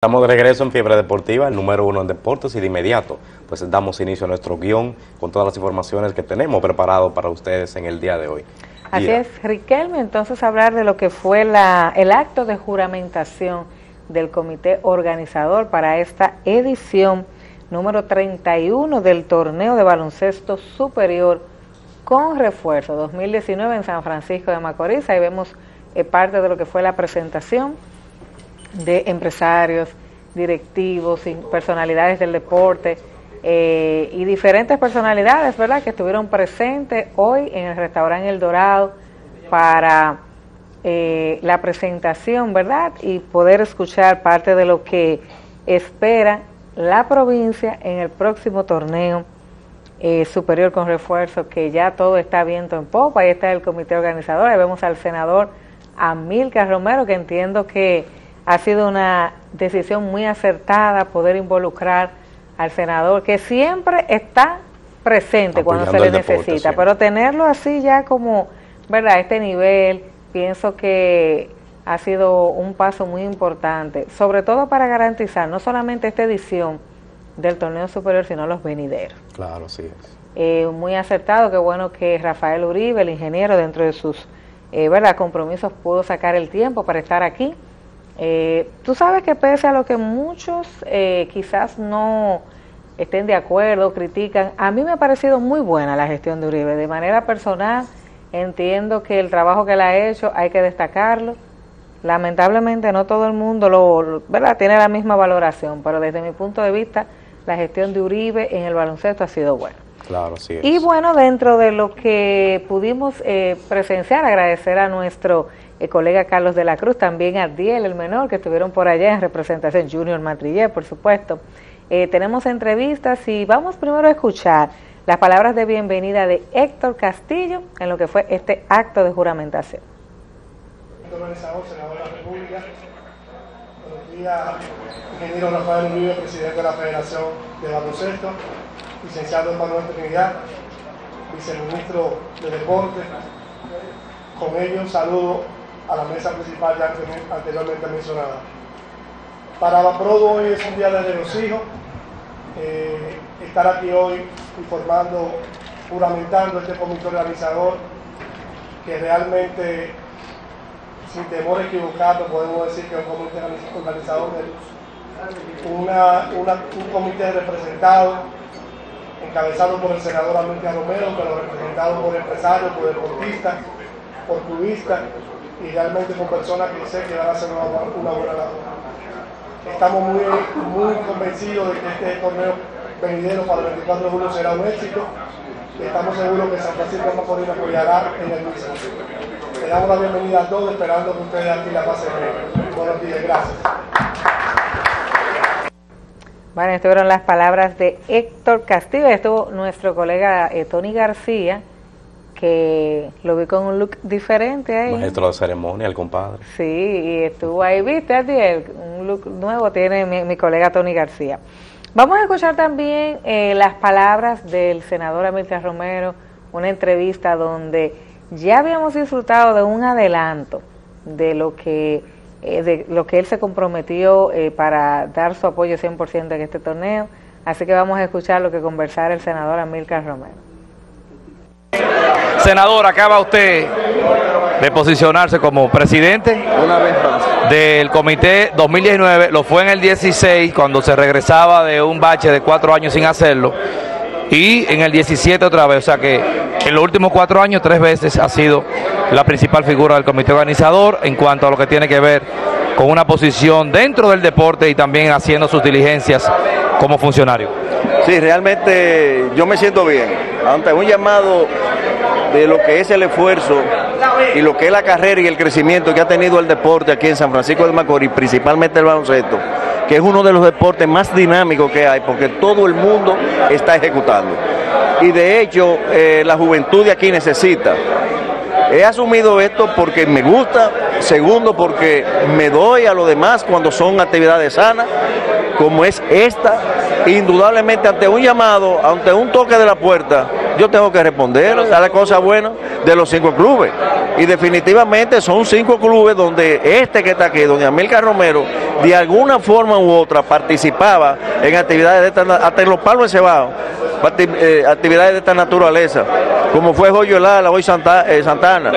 Estamos de regreso en Fiebre Deportiva, el número 1 en deportes, y de inmediato pues damos inicio a nuestro guión con todas las informaciones que tenemos preparado para ustedes en el día de hoy. Así es, Riquelme, entonces hablar de lo que fue el acto de juramentación del comité organizador para esta edición número 31 del torneo de baloncesto superior con refuerzo 2019 en San Francisco de Macorís. Ahí vemos parte de lo que fue la presentación de empresarios, directivos y personalidades del deporte y diferentes personalidades, ¿verdad?, que estuvieron presentes hoy en el restaurante El Dorado para la presentación, ¿verdad?, y poder escuchar parte de lo que espera la provincia en el próximo torneo superior con refuerzo, que ya todo está viento en popa. Ahí está el comité organizador, ahí vemos al senador Amílcar Romero, que entiendo que ha sido una decisión muy acertada poder involucrar al senador, que siempre está presente cuando se le necesita, pero tenerlo así ya como, ¿verdad?, a este nivel, pienso que ha sido un paso muy importante, sobre todo para garantizar no solamente esta edición del torneo superior, sino los venideros. Claro, sí es. Muy acertado, qué bueno que Rafael Uribe, el ingeniero, dentro de sus ¿verdad?, compromisos, pudo sacar el tiempo para estar aquí. Tú sabes que pese a lo que muchos quizás no estén de acuerdo, critican, a mí me ha parecido muy buena la gestión de Uribe. De manera personal, entiendo que el trabajo que él ha hecho hay que destacarlo. Lamentablemente no todo el mundo ¿verdad?, tiene la misma valoración, pero desde mi punto de vista, la gestión de Uribe en el baloncesto ha sido buena. Claro, sí es. Y bueno, dentro de lo que pudimos presenciar, agradecer a nuestro colega Carlos de la Cruz, también a Diel, el menor, que estuvieron por allá en representación, Junior Matrillé, por supuesto. Tenemos entrevistas y vamos primero a escuchar las palabras de bienvenida de Héctor Castillo en lo que fue este acto de juramentación. Organizador, senador de la República, buenos días, ingeniero Rafael Uribe, presidente de la Federación de Baloncesto, licenciado Manuel Trinidad, viceministro de Deportes. Con ello saludo a la mesa principal ya anteriormente mencionada. Para Baprodo hoy es un día de regocijo, estar aquí hoy informando, juramentando este comité organizador, que realmente, sin temor a equivocarnos, podemos decir que es un comité organizador de un comité representado, encabezado por el senador Amílcar Romero, pero representado por empresarios, por deportistas, por clubistas y realmente con personas que sé que van a hacer una buena labor. Estamos muy convencidos de que este torneo venidero para el 24 de julio será un éxito y estamos seguros que San Francisco de Macorís apoyará en el mismo. Le damos la bienvenida a todos, esperando que ustedes aquí la pasen bien. Buenos días, gracias. Bueno, estas fueron las palabras de Héctor Castillo. Estuvo nuestro colega Tony García, que lo vi con un look diferente ahí. Maestro de ceremonia, el compadre. Sí, y estuvo ahí, viste, Adiel, un look nuevo tiene mi colega Tony García. Vamos a escuchar también las palabras del senador Amílcar Romero, una entrevista donde ya habíamos disfrutado de un adelanto de lo que él se comprometió para dar su apoyo 100% en este torneo. Así que vamos a escuchar lo que conversara el senador Amílcar Romero. Senador, acaba usted de posicionarse como presidente del comité 2019, lo fue en el 16 cuando se regresaba de un bache de 4 años sin hacerlo, y en el 17 otra vez, o sea que en los últimos 4 años 3 veces ha sido la principal figura del comité organizador en cuanto a lo que tiene que ver con una posición dentro del deporte y también haciendo sus diligencias como funcionario. Sí, realmente yo me siento bien ante un llamado de lo que es el esfuerzo y lo que es la carrera y el crecimiento que ha tenido el deporte aquí en San Francisco de Macorís, principalmente el baloncesto, que es uno de los deportes más dinámicos que hay, porque todo el mundo está ejecutando. Y de hecho, la juventud de aquí necesita. He asumido esto porque me gusta, segundo porque me doy a lo demás cuando son actividades sanas, como es esta. Indudablemente ante un llamado, ante un toque de la puerta, yo tengo que responder a la cosa buena de los 5 clubes. Y definitivamente son 5 clubes donde este que está aquí, donde Amílcar Romero, de alguna forma u otra participaba en actividades de esta, hasta en los Palos de Cebao, actividades de esta naturaleza, como fue Joyo Lara, hoy Santana,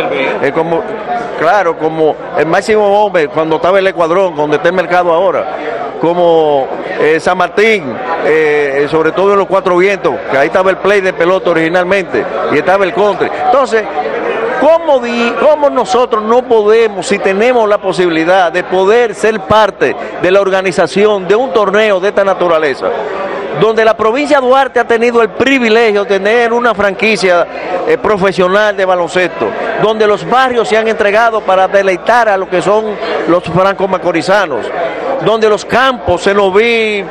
como el Máximo Hombre cuando estaba el Escuadrón, donde está el mercado ahora, como San Martín, sobre todo en los Cuatro Vientos, que ahí estaba el play de pelota originalmente, y estaba el country. Entonces, ¿cómo nosotros no podemos, si tenemos la posibilidad de poder ser parte de la organización de un torneo de esta naturaleza, donde la provincia de Duarte ha tenido el privilegio de tener una franquicia profesional de baloncesto, donde los barrios se han entregado para deleitar a lo que son los franco-macorizanos, donde los campos, Cenoví,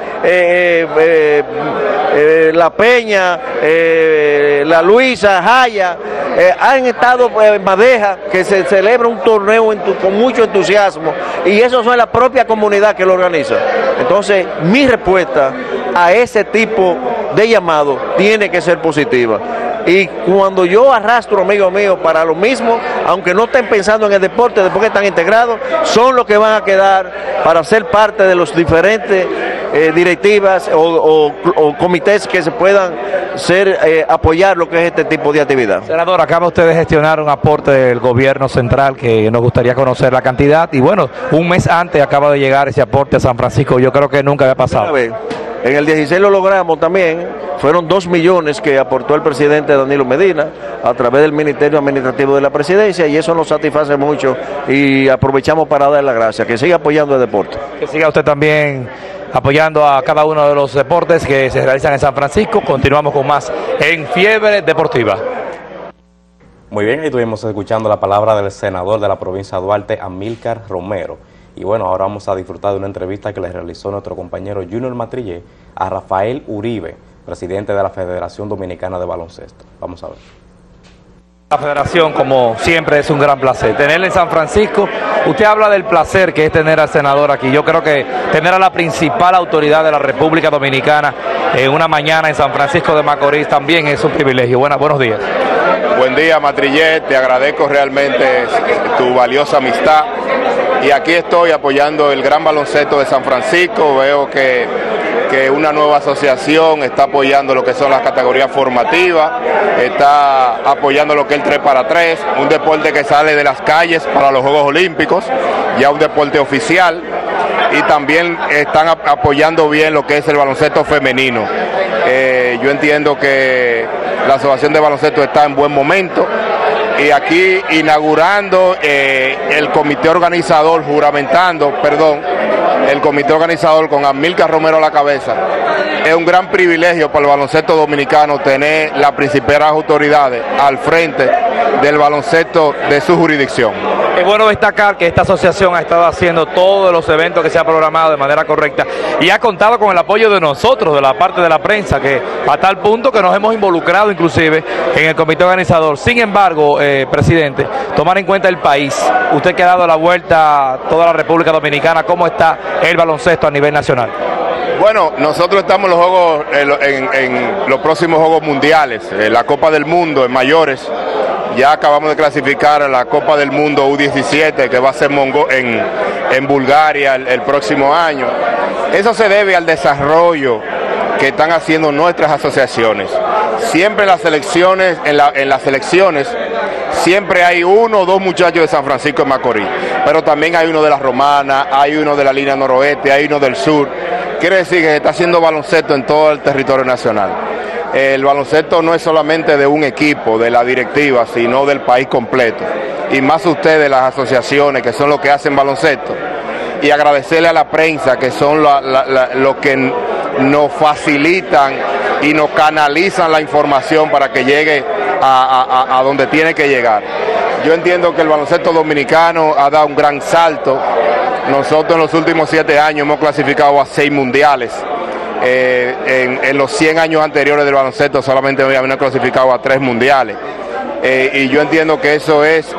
La Peña, La Luisa, Jaya, han estado en Madeja, que se celebra un torneo con mucho entusiasmo, y eso es la propia comunidad que lo organiza. Entonces, mi respuesta a ese tipo de llamado tiene que ser positiva. Y cuando yo arrastro, amigos míos, para lo mismo, aunque no estén pensando en el deporte, después que están integrados, son los que van a quedar para ser parte de los diferentes directivas o comités que se puedan apoyar lo que es este tipo de actividad. Senador, acaba usted de gestionar un aporte del gobierno central que nos gustaría conocer la cantidad, y bueno, un mes antes acaba de llegar ese aporte a San Francisco. Yo creo que nunca había pasado. En el 16 lo logramos también, fueron 2 millones que aportó el presidente Danilo Medina a través del Ministerio Administrativo de la Presidencia, y eso nos satisface mucho y aprovechamos para dar las gracias. Que siga apoyando el deporte. Que siga usted también apoyando a cada uno de los deportes que se realizan en San Francisco. Continuamos con más en Fiebre Deportiva. Muy bien, ahí estuvimos escuchando la palabra del senador de la provincia de Duarte, Amílcar Romero. Y bueno, ahora vamos a disfrutar de una entrevista que le realizó nuestro compañero Junior Matrillé a Rafael Uribe, presidente de la Federación Dominicana de Baloncesto. Vamos a ver. La federación, como siempre, es un gran placer tenerle en San Francisco. Usted habla del placer que es tener al senador aquí. Yo creo que tener a la principal autoridad de la República Dominicana en una mañana en San Francisco de Macorís también es un privilegio. Buenos días. Buen día, Matrillé, te agradezco realmente tu valiosa amistad. Y aquí estoy apoyando el gran baloncesto de San Francisco. Veo que una nueva asociación está apoyando lo que son las categorías formativas, está apoyando lo que es el 3x3, un deporte que sale de las calles para los Juegos Olímpicos, ya un deporte oficial, y también están apoyando bien lo que es el baloncesto femenino. Yo entiendo que la asociación de baloncesto está en buen momento. Y aquí inaugurando el comité organizador, el comité organizador con Amílcar Romero a la cabeza. Es un gran privilegio para el baloncesto dominicano tener las principales autoridades al frente del baloncesto de su jurisdicción. Es bueno destacar que esta asociación ha estado haciendo todos los eventos que se ha programado de manera correcta y ha contado con el apoyo de nosotros, de la parte de la prensa, que a tal punto que nos hemos involucrado inclusive en el comité organizador. Sin embargo, presidente, tomar en cuenta el país, usted que ha dado la vuelta a toda la República Dominicana, ¿cómo está el baloncesto a nivel nacional? Bueno, nosotros estamos en los próximos Juegos Mundiales, la Copa del Mundo en mayores. Ya acabamos de clasificar a la Copa del Mundo U17 que va a ser en Bulgaria el próximo año. Eso se debe al desarrollo que están haciendo nuestras asociaciones. Siempre en las selecciones, siempre hay 1 o 2 muchachos de San Francisco de Macorís, pero también hay uno de la Romana, hay uno de la línea noroeste, hay uno del sur. Quiere decir que se está haciendo baloncesto en todo el territorio nacional. El baloncesto no es solamente de un equipo, de la directiva, sino del país completo. Y más ustedes, las asociaciones, que son los que hacen baloncesto. Y agradecerle a la prensa, que son los que nos facilitan y nos canalizan la información para que llegue a donde tiene que llegar. Yo entiendo que el baloncesto dominicano ha dado un gran salto. Nosotros en los últimos 7 años hemos clasificado a 6 mundiales. En los 100 años anteriores del baloncesto solamente habíamos clasificado a 3 mundiales. Y yo entiendo que eso es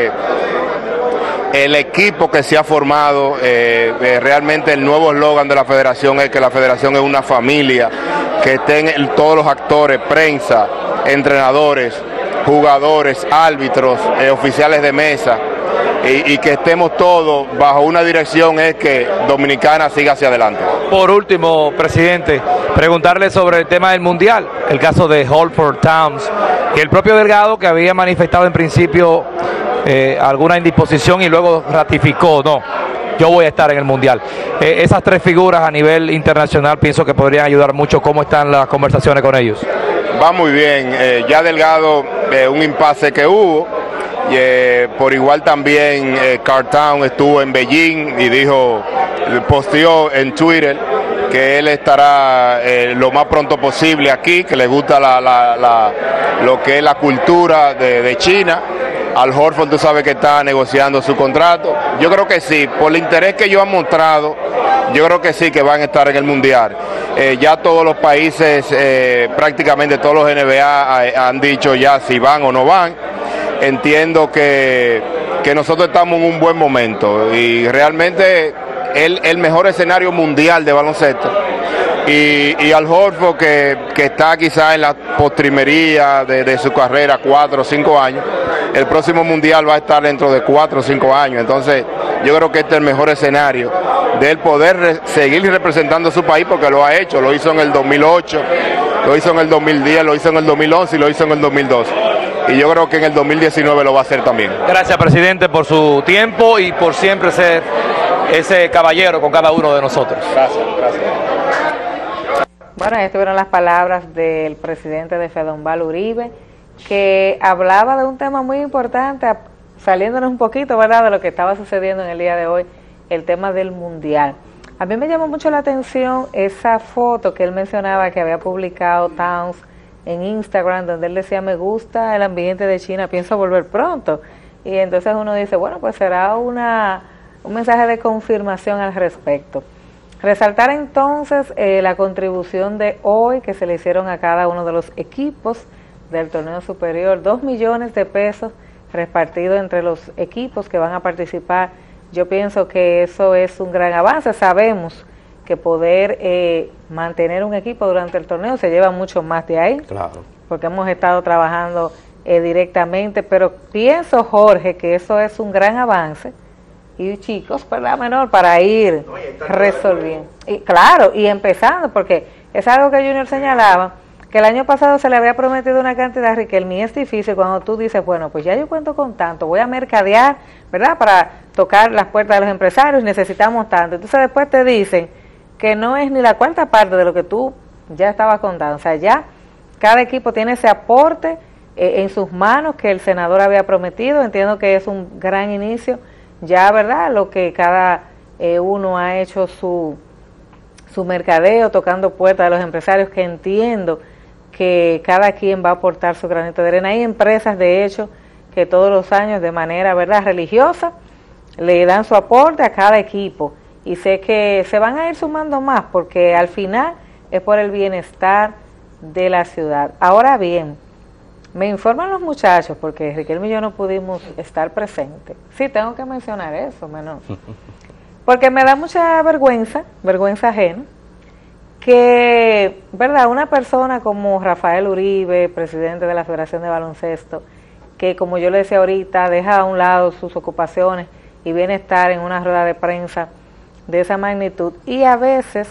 el equipo que se ha formado. Realmente el nuevo eslogan de la federación es que la federación es una familia, que estén todos los actores, prensa, entrenadores, jugadores, árbitros, oficiales de mesa, y que estemos todos bajo una dirección es que Dominicana siga hacia adelante. Por último, presidente, preguntarle sobre el tema del Mundial, el caso de Holford Towns, que el propio Delgado, que había manifestado en principio alguna indisposición y luego ratificó, no, yo voy a estar en el Mundial. Esas tres figuras a nivel internacional pienso que podrían ayudar mucho. ¿Cómo están las conversaciones con ellos? Va muy bien, ya Delgado, un impasse que hubo, por igual también Cartown estuvo en Beijing y posteó en Twitter que él estará lo más pronto posible aquí, que le gusta lo que es la cultura de China. Al Horford tú sabes que está negociando su contrato. Yo creo que sí, por el interés que ellos han mostrado, yo creo que sí que van a estar en el Mundial. Ya todos los países, prácticamente todos los NBA han dicho ya si van o no van. Entiendo que nosotros estamos en un buen momento y realmente el mejor escenario mundial de baloncesto. Y Al Horford que está quizás en la postrimería de su carrera, 4 o 5 años, el próximo mundial va a estar dentro de 4 o 5 años. Entonces yo creo que este es el mejor escenario de él poder seguir representando a su país, porque lo ha hecho, lo hizo en el 2008, lo hizo en el 2010, lo hizo en el 2011 y lo hizo en el 2012. Y yo creo que en el 2019 lo va a hacer también. Gracias, presidente, por su tiempo y por siempre ser ese caballero con cada uno de nosotros. Gracias, gracias. Bueno, ahí estuvieron las palabras del presidente de Fedombal, Uribe, que hablaba de un tema muy importante, saliéndonos un poquito, ¿verdad?, de lo que estaba sucediendo en el día de hoy, el tema del Mundial. A mí me llamó mucho la atención esa foto que él mencionaba que había publicado Towns en Instagram, donde él decía: me gusta el ambiente de China, pienso volver pronto. Y entonces uno dice, bueno, pues será un mensaje de confirmación al respecto. Resaltar entonces la contribución de hoy que se le hicieron a cada uno de los equipos del torneo superior, 2 millones de pesos repartidos entre los equipos que van a participar. Yo pienso que eso es un gran avance. Sabemos que poder mantener un equipo durante el torneo se lleva mucho más de ahí, Claro. porque hemos estado trabajando directamente, pero pienso, Jorge, que eso es un gran avance. Y chicos, ¿verdad, menor? Para ir resolviendo. Y claro, y empezando, porque es algo que Junior señalaba, que el año pasado se le había prometido una cantidad, Riquelme, y es difícil cuando tú dices, bueno, pues ya yo cuento con tanto, voy a mercadear, ¿verdad?, para tocar las puertas de los empresarios, necesitamos tanto. Entonces después te dicen que no es ni la cuarta parte de lo que tú ya estabas contando. O sea, ya cada equipo tiene ese aporte en sus manos que el senador había prometido. Entiendo que es un gran inicio. Ya, ¿verdad?, lo que cada uno ha hecho su mercadeo, tocando puertas de los empresarios, que entiendo que cada quien va a aportar su granito de arena. Hay empresas, de hecho, que todos los años de manera, ¿verdad?, religiosa, le dan su aporte a cada equipo. Y sé que se van a ir sumando más, porque al final es por el bienestar de la ciudad. Ahora bien, me informan los muchachos, porque Riquelme y yo no pudimos estar presentes. Sí, tengo que mencionar eso, menor. Porque me da mucha vergüenza ajena, que, ¿verdad?, una persona como Rafael Uribe, presidente de la Federación de Baloncesto, que, como yo le decía ahorita, deja a un lado sus ocupaciones y viene a estar en una rueda de prensa de esa magnitud, y a veces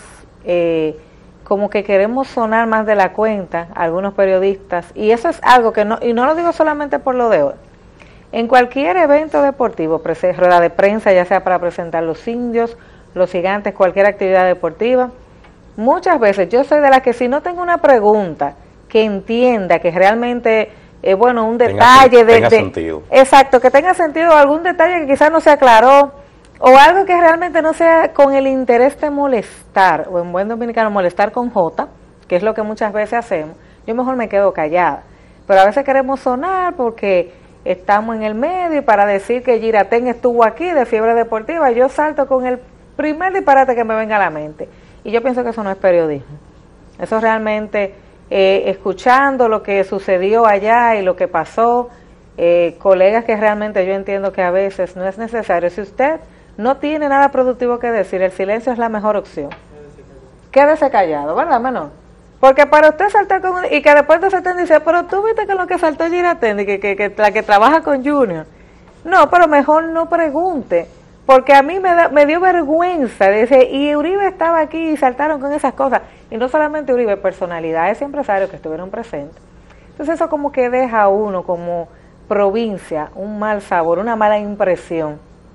como que queremos sonar más de la cuenta, algunos periodistas, y eso es algo que no, y no lo digo solamente por lo de hoy, en cualquier evento deportivo, rueda de prensa, ya sea para presentar los indios, los gigantes, cualquier actividad deportiva, muchas veces yo soy de las que, si no tengo una pregunta que entienda, que realmente bueno, un detalle tenga sentido. Exacto, que tenga sentido, algún detalle que quizás no se aclaró, o algo que realmente no sea con el interés de molestar, o en buen dominicano molestar con J, que es lo que muchas veces hacemos, yo mejor me quedo callada. Pero a veces queremos sonar porque estamos en el medio, y para decir que Giratén estuvo aquí de fiebre deportiva, yo salto con el primer disparate que me venga a la mente. Y yo pienso que eso no es periodismo. Eso realmente, escuchando lo que sucedió allá y lo que pasó, colegas que realmente yo entiendo que a veces no es necesario. Si usted no tiene nada productivo que decir, el silencio es la mejor opción. Quédese callado, ¿verdad, menor? Porque para usted saltar con... Y que después de saltar dice, pero tú viste que lo que saltó Giratén, que la que trabaja con Junior. No, pero mejor no pregunte, porque a mí me dio vergüenza. Dice, y Uribe estaba aquí y saltaron con esas cosas. Y no solamente Uribe, personalidades y empresarios que estuvieron presentes. Entonces eso como que deja a uno como provincia un mal sabor, una mala impresión.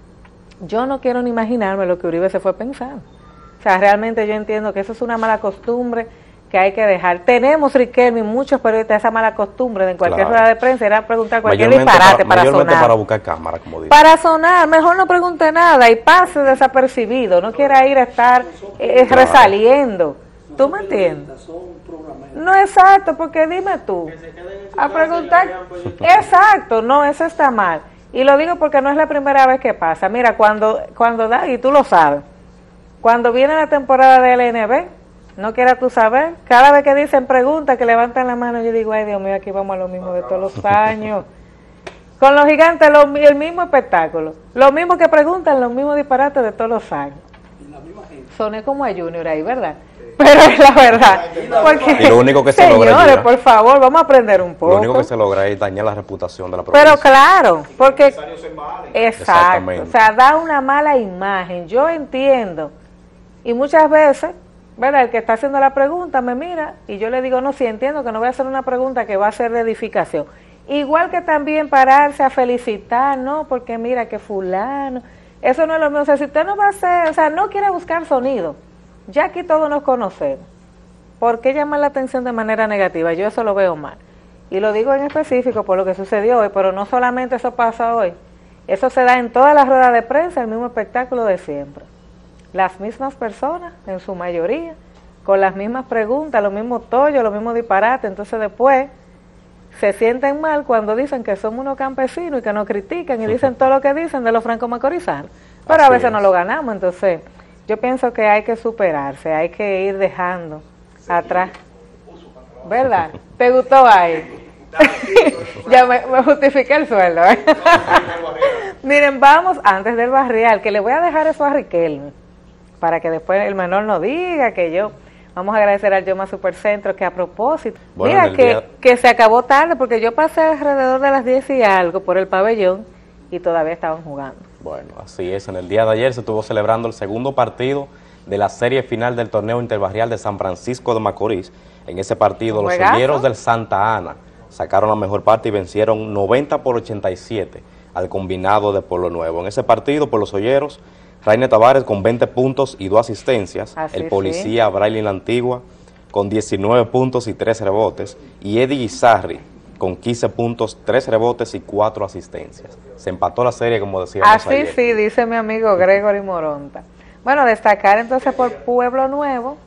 Yo no quiero ni imaginarme lo que Uribe se fue pensando. O sea, realmente yo entiendo que eso es una mala costumbre que hay que dejar. Tenemos, Riquelme, muchos periodistas, esa mala costumbre de en cualquier rueda de prensa era preguntar cualquier disparate para sonar. Para buscar cámara, como dice. Para sonar, mejor no pregunte nada y pase desapercibido, no quiera ir a estar resaliendo. ¿Tú me entiendes? No, exacto, porque dime tú, a preguntar, exacto, no, eso está mal. Y lo digo porque no es la primera vez que pasa. Mira, cuando da, y tú lo sabes, cuando viene la temporada del LNB, no quieras tú saber, cada vez que dicen preguntas, que levantan la mano, yo digo, ay Dios mío, aquí vamos a lo mismo de todos los años. Con los gigantes, el mismo espectáculo. Lo mismo que preguntan, los mismos disparates de todos los años. Soné como a Junior ahí, ¿verdad? Pero es la verdad. Porque, y lo único que se logra, señores, por favor, vamos a aprender un poco. Lo único que se logra es dañar la reputación de la provincia. Pero claro, porque exacto, o sea, da una mala imagen. Yo entiendo. Y muchas veces, ¿verdad? El que está haciendo la pregunta me mira y yo le digo, no, sí entiendo que no voy a hacer una pregunta que va a ser de edificación. Igual que también pararse a felicitar, no, porque mira que fulano, eso no es lo mismo. O sea, si usted no va a hacer, o sea, no quiere buscar sonido, ya aquí todos nos conocemos. ¿Por qué llamar la atención de manera negativa? Yo eso lo veo mal. Y lo digo en específico por lo que sucedió hoy, pero no solamente eso pasa hoy. Eso se da en todas las ruedas de prensa, el mismo espectáculo de siempre. Las mismas personas, en su mayoría, con las mismas preguntas, los mismos tollos, los mismos disparates. Entonces después se sienten mal cuando dicen que somos unos campesinos y que nos critican y dicen todo lo que dicen de los franco-macorizanos. Pero a veces no lo ganamos, entonces yo pienso que hay que superarse, hay que ir dejando atrás. ¿Verdad? ¿Te gustó ahí? Ya me justifiqué el sueldo. Miren, vamos antes del barrial, que le voy a dejar eso a Riquelme, para que después el menor no diga que yo... Vamos a agradecer al Yoma Supercentro, que a propósito, bueno, mira que se acabó tarde, porque yo pasé alrededor de las 10 y algo por el pabellón y todavía estaban jugando. Bueno, así es, en el día de ayer se estuvo celebrando el segundo partido de la serie final del torneo interbarrial de San Francisco de Macorís. En ese partido los Olleros del Santa Ana sacaron la mejor parte y vencieron 90-87 al combinado de Pueblo Nuevo. En ese partido, por los Olleros, Rainer Tavares con 20 puntos y 2 asistencias, el policía Braylin La Antigua con 19 puntos y 3 rebotes, y Eddie Guizarri con 15 puntos, 3 rebotes y 4 asistencias. Se empató la serie, como decíamos ayer. Así sí, dice mi amigo Gregory Moronta. Bueno, destacar entonces por Pueblo Nuevo.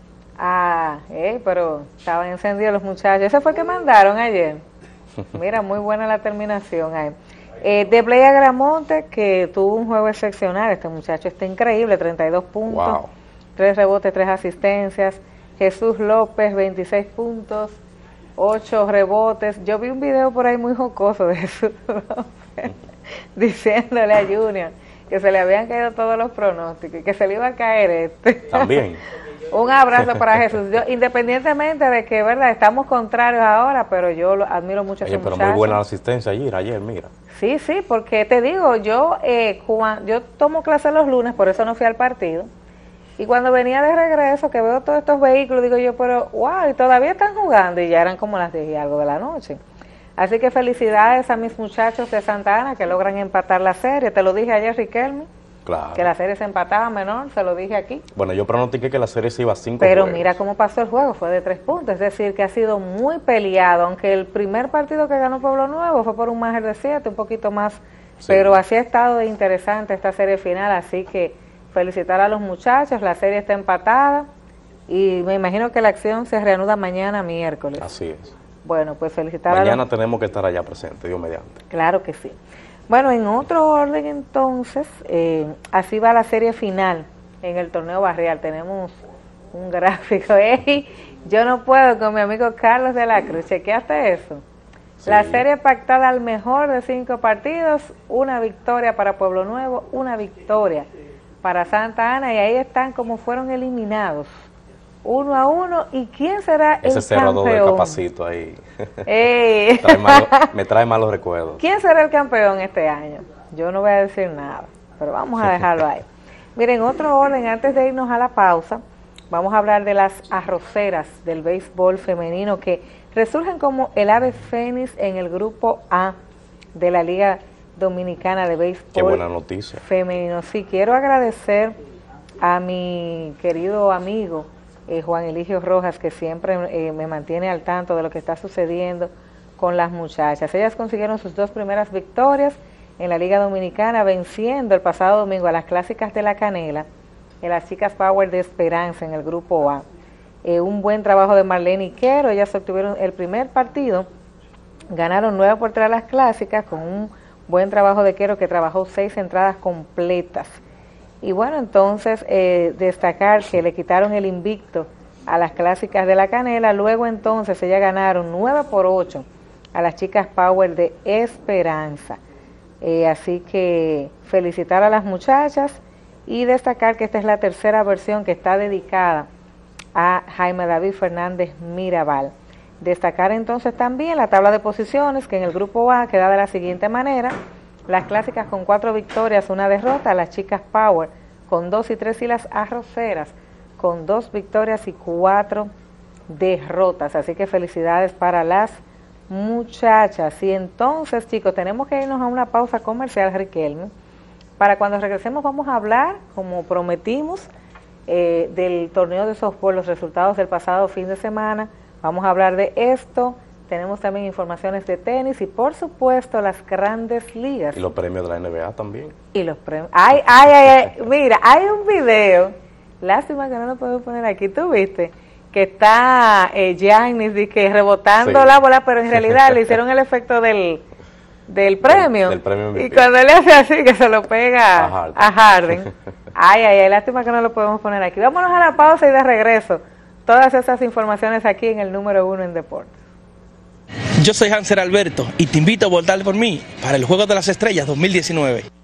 Pero estaban encendidos los muchachos. Ese fue el que mandaron ayer. Mira, muy buena la terminación ahí. De Bley Agramonte, que tuvo un juego excepcional, este muchacho está increíble, 32 puntos, wow. 3 rebotes, 3 asistencias. Jesús López, 26 puntos, 8 rebotes. Yo vi un video por ahí muy jocoso de Jesús López, diciéndole a Junior que se le habían caído todos los pronósticos y que se le iba a caer este. También. Un abrazo para Jesús. Yo, independientemente de que, verdad, estamos contrarios ahora, pero yo admiro mucho a ese muchacho. Pero muy buena la asistencia ayer, mira. Sí, porque te digo, yo tomo clase los lunes, por eso no fui al partido. Y cuando venía de regreso, que veo todos estos vehículos, digo yo, pero wow, y todavía están jugando, y ya eran como las 10 y algo de la noche. Así que felicidades a mis muchachos de Santa Ana que logran empatar la serie. Te lo dije ayer, Riquelme. Claro. Que la serie se empataba menor, se lo dije aquí. Bueno, yo pronostiqué que la serie se iba a 5 Pero juegos. Mira cómo pasó el juego, fue de 3 puntos, es decir, que ha sido muy peleado, aunque el primer partido que ganó Pueblo Nuevo fue por un margen de 7, un poquito más, sí. Pero así ha estado de interesante esta serie final, así que felicitar a los muchachos, la serie está empatada y me imagino que la acción se reanuda mañana miércoles. Así es. Bueno, pues felicitar mañana tenemos que estar allá presentes, Dios mediante. Claro que sí. Bueno, en otro orden entonces, así va la serie final en el torneo barrial. Tenemos un gráfico. Yo no puedo con mi amigo Carlos de la Cruz. ¿Chequeaste eso? Sí. La serie pactada al mejor de 5 partidos, una victoria para Pueblo Nuevo, una victoria para Santa Ana, y ahí están como fueron eliminados 1-1. ¿Y quién será el Ese cerrador de campeón? Capacito ahí Ey. me trae malos recuerdos. ¿Quién será el campeón este año? Yo no voy a decir nada, pero vamos a dejarlo ahí. Miren, otro orden, antes de irnos a la pausa, vamos a hablar de las arroceras del béisbol femenino que resurgen como el ave fénix en el grupo A de la Liga Dominicana de Béisbol. Qué buena noticia. Femenino. Sí, quiero agradecer a mi querido amigo Juan Eligio Rojas, que siempre me mantiene al tanto de lo que está sucediendo con las muchachas. Ellas consiguieron sus 2 primeras victorias en la Liga Dominicana, venciendo el pasado domingo a las Clásicas de la Canela, en las chicas Power de Esperanza en el grupo A. Un buen trabajo de Marlene Iquero, ellas obtuvieron el primer partido, ganaron 9-3 a las Clásicas, con un buen trabajo de Iquero, que trabajó 6 entradas completas. Y bueno, entonces destacar que le quitaron el invicto a las Clásicas de la Canela, luego entonces ellas ganaron 9-8 a las chicas Power de Esperanza. Así que felicitar a las muchachas y destacar que esta es la tercera versión que está dedicada a Jaime David Fernández Mirabal. Destacar entonces también la tabla de posiciones, que en el grupo A queda de la siguiente manera: las Clásicas con 4 victorias, 1 derrota, las chicas Power con 2 y 3 y las arroceras con 2 victorias y 4 derrotas. Así que felicidades para las muchachas. Y entonces, chicos, tenemos que irnos a una pausa comercial, Riquelme. Para cuando regresemos vamos a hablar, como prometimos, del torneo de softball, los resultados del pasado fin de semana. Vamos a hablar de esto. Tenemos también informaciones de tenis y, por supuesto, las grandes ligas. Y los premios de la NBA también. Y los premios. Ay, mira, hay un video, lástima que no lo puedo poner aquí, ¿tú viste? Que está Giannis rebotando la bola, pero en realidad le hicieron el efecto del premio. Del premio MVP. Y cuando él hace así, que se lo pega a Harden. Ay, lástima que no lo podemos poner aquí. Vámonos a la pausa y de regreso. Todas esas informaciones aquí en el número 1 en deportes. Yo soy Hanser Alberto y te invito a votar por mí para el Juego de las Estrellas 2019.